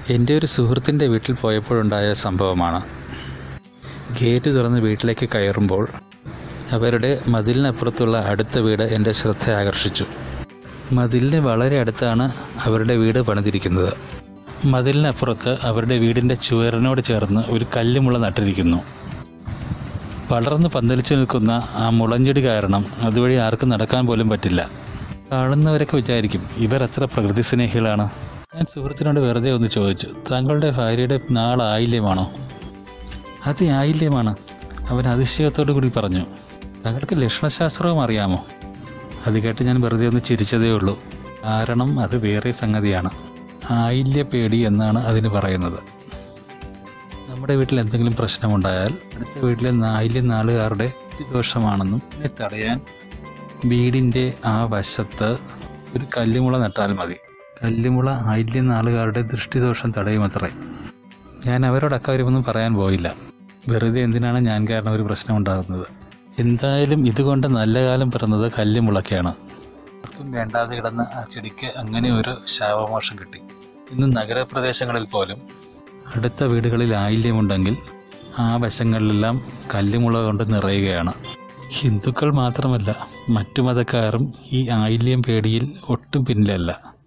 എൻ്റെ ഒരു സുഹൃത്തിൻ്റെ വീട്ടിൽ പോയപ്പോഴുണ്ടായ സംഭവമാണ്. ഗേറ്റ് തുറന്ന് വീട്ടിലേക്ക് കയറുമ്പോൾ അവരുടെ മതിലിനപ്പുറത്തുള്ള അടുത്ത വീട് എൻ്റെ ശ്രദ്ധ ആകർഷിച്ചു. മതിലിന് വളരെ അടുത്താണ് അവരുടെ വീട് പണിതിരിക്കുന്നത്. മതിലിനപ്പുറത്ത് അവരുടെ വീടിൻ്റെ ചുവരിനോട് ചേർന്ന് ഒരു കല്ലുമുള നട്ടിരിക്കുന്നു. വളർന്ന് പന്തലിച്ചു നിൽക്കുന്ന ആ മുളഞ്ചെടി കാരണം അതുവഴി ആർക്കും നടക്കാൻ പോലും പറ്റില്ല. കാണുന്നവരൊക്കെ വിചാരിക്കും ഇവർ എത്ര പ്രകൃതി സ്നേഹികളാണ്. ഞാൻ സുഹൃത്തിനോട് വെറുതെ ഒന്ന് ചോദിച്ചു, താങ്കളുടെ ഭാര്യയുടെ നാൾ ആയില്യമാണോ? അത് ആയില്യമാണ്, അവൻ അതിശയത്തോടു കൂടി പറഞ്ഞു. താങ്കൾക്ക് ലക്ഷണശാസ്ത്രവും അറിയാമോ? അത് കേട്ട് ഞാൻ വെറുതെ ഒന്ന് ചിരിച്ചതേ ഉള്ളൂ. കാരണം അത് വേറെ സംഗതിയാണ്. ആയില്യപ്പേടി എന്നാണ് അതിന് പറയുന്നത്. നമ്മുടെ വീട്ടിൽ എന്തെങ്കിലും പ്രശ്നമുണ്ടായാൽ അടുത്ത വീട്ടിലെ ആയില്യം നാളുകാരുടെ ദോഷമാണെന്നും ഇതിനെ തടയാൻ വീടിൻ്റെ ആ വശത്ത് ഒരു കല്ലുമുള നട്ടാൽ മതി. കല്ലുമുള ആയില്യം നാളുകാരുടെ ദൃഷ്ടിദോഷം തടയുമത്രേ. ഞാൻ അവരോട് അക്കാര്യമൊന്നും പറയാൻ പോയില്ല. വെറുതെ എന്തിനാണ് ഞാൻ കാരണം ഒരു പ്രശ്നം ഉണ്ടാകുന്നത്. എന്തായാലും ഇതുകൊണ്ട് നല്ല കാലം പിറന്നത് കല്ലുമുളയ്ക്കാണ്. ആർക്കും വേണ്ടാതെ കിടന്ന ആ ചെടിക്ക് അങ്ങനെ ഒരു ശാപമോക്ഷം കിട്ടി. ഇന്ന് നഗരപ്രദേശങ്ങളിൽ പോലും അടുത്ത വീടുകളിൽ ആയില്യമുണ്ടെങ്കിൽ ആ വശങ്ങളിലെല്ലാം കല്ലുമുള കൊണ്ട് നിറയുകയാണ്. ഹിന്ദുക്കൾ മാത്രമല്ല, മറ്റു മതക്കാരും ഈ ആയില്യം പേടിയിൽ ഒട്ടും പിന്നിലല്ല.